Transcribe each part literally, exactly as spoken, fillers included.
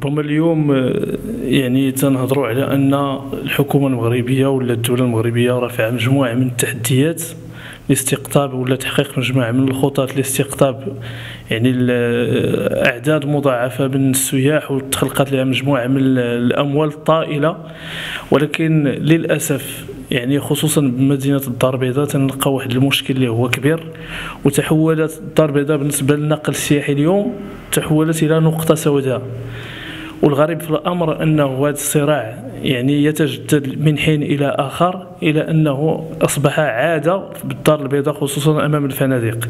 هما اليوم يعني تنهضروا على ان الحكومه المغربيه ولا الدوله المغربيه رافعه مجموعه من التحديات لاستقطاب ولا تحقيق مجموعه من الخطط لاستقطاب يعني الاعداد مضاعفه من السياح، وتخلقت لها مجموعه من الاموال الطائله. ولكن للاسف يعني خصوصا بمدينه الدار البيضاء تنلقى واحد المشكل اللي هو كبير، وتحولت الدار البيضاء بالنسبه للنقل السياحي اليوم تحولت الى نقطه سوداء. والغريب في الامر انه هذا الصراع يعني يتجدد من حين الى اخر، الى انه اصبح عاده بالدار البيضاء خصوصا امام الفنادق.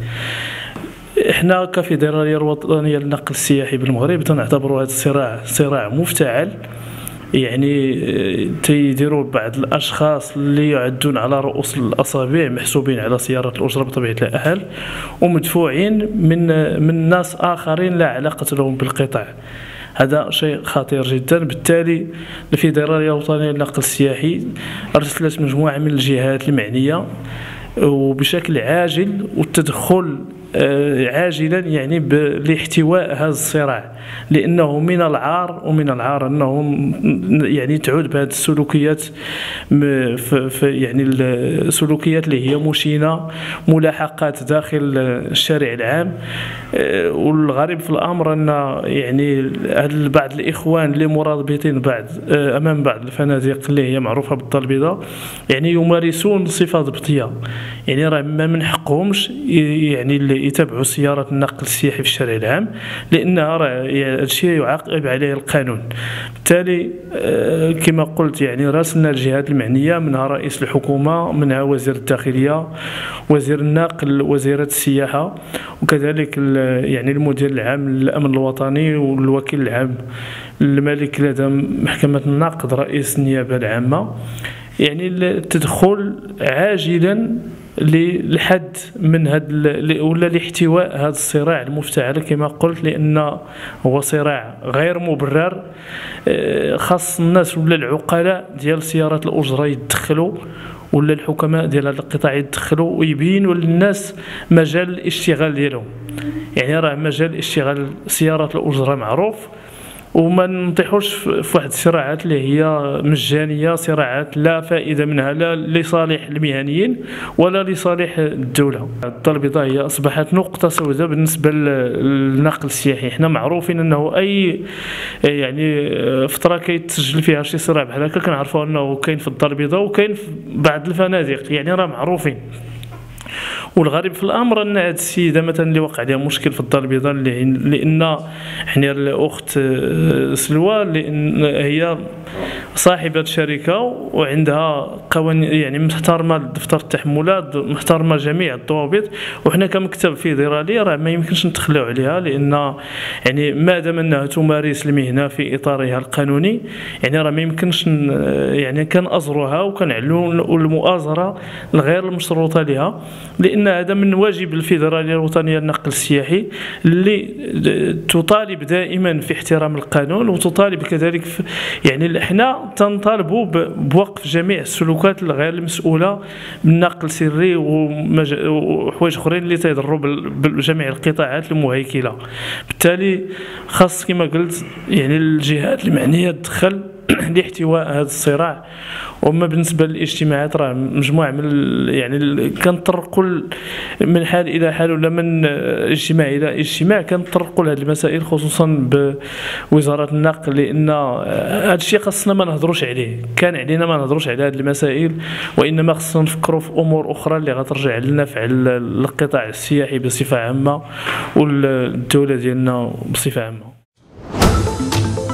احنا كفيدراليه الوطنيه للنقل السياحي بالمغرب تنعتبر هذا الصراع صراع مفتعل، يعني تيديروا بعض الاشخاص اللي يعدون على رؤوس الاصابع محسوبين على سياره الاجره بطبيعه الحال، ومدفوعين من من ناس اخرين لا علاقه لهم بالقطاع. هذا شيء خطير جدا. بالتالي الفيدراليه الوطنيه للنقل السياحي ارسلت مجموعه من الجهات المعنيه وبشكل عاجل والتدخل عاجلا يعني لاحتواء هذا الصراع، لانه من العار ومن العار انه يعني تعود بهذه السلوكيات يعني السلوكيات اللي هي مشينه، ملاحقات داخل الشارع العام. والغريب في الامر ان يعني بعض الاخوان اللي مرابطين بعض امام بعض الفنادق اللي هي معروفه بالدار البيضاء يعني يمارسون صفه ضبطيه، يعني راه ما من حقهمش يعني يتبعوا سيارات النقل السياحي في الشارع العام، لانها راه الشيء يعاقب عليه القانون. بالتالي كما قلت يعني راسلنا الجهات المعنيه، منها رئيس الحكومه، منها وزير الداخليه، وزير النقل، وزيره السياحه، وكذلك يعني المدير العام للامن الوطني والوكيل العام الملك لدى محكمه النقد رئيس النيابه العامه. يعني التدخل عاجلا للحد من هذا ولا لاحتواء هذا الصراع المفتعل كما قلت، لان هو صراع غير مبرر. خاص الناس ولا العقلاء ديال سيارات الاجره يتدخلوا، ولا الحكماء ديال هذا القطاع يتدخلوا ويبينوا للناس مجال الاشتغال ديالهم. يعني راه مجال اشتغال سيارات الاجره معروف، وما نطيحوش في واحد الصراعات اللي هي مجانيه، صراعات لا فائده منها لا لصالح المهنيين ولا لصالح الدوله. الدار البيضاء هي اصبحت نقطه سوداء بالنسبه للنقل السياحي. حنا معروفين انه اي يعني فتره كيتسجل فيها شي صراع بحال هكا كنعرفوا انه كاين في الدار البيضاء وكاين في بعض الفنادق، يعني راه معروفين. والغريب في الامر ان هذه السيده مثلا اللي وقع عليها مشكل في الدار البيضاء، لان حنا الاخت سلوى لان هي صاحبه شركه وعندها قوانين يعني محترمه دفتر التحملات، محترمه جميع الضوابط، وحنا كمكتب فيدرالي راه ما يمكنش نتخلاو عليها، لان يعني ما دام انها تمارس المهنه في اطارها القانوني يعني راه ما يمكنش يعني كنأزروها وكنعلنوا المؤازره الغير المشروطه لها، لان هذا من واجب الفيدراليه الوطنيه للنقل السياحي اللي تطالب دائما في احترام القانون، وتطالب كذلك يعني احنا تنطالبوا بوقف جميع السلوكات الغير المسؤوله بالنقل السري وحوايج اخرين اللي تيضروا بجميع القطاعات المهيكله. بالتالي خاص كما قلت يعني الجهات المعنيه تدخل لاحتواء هذا الصراع. وما بالنسبه للاجتماعات راه مجموعه من يعني كنطرقوا من حال الى حال ولا من اجتماع الى اجتماع كنطرقوا لهذه المسائل خصوصا بوزاره النقل، لان هذا الشيء خاصنا ما نهضروش عليه، كان علينا ما نهضروش على هذه المسائل، وانما خاصنا نفكروا في امور اخرى اللي غترجع للنفع القطاع السياحي بصفه عامه والدوله ديالنا بصفه عامه.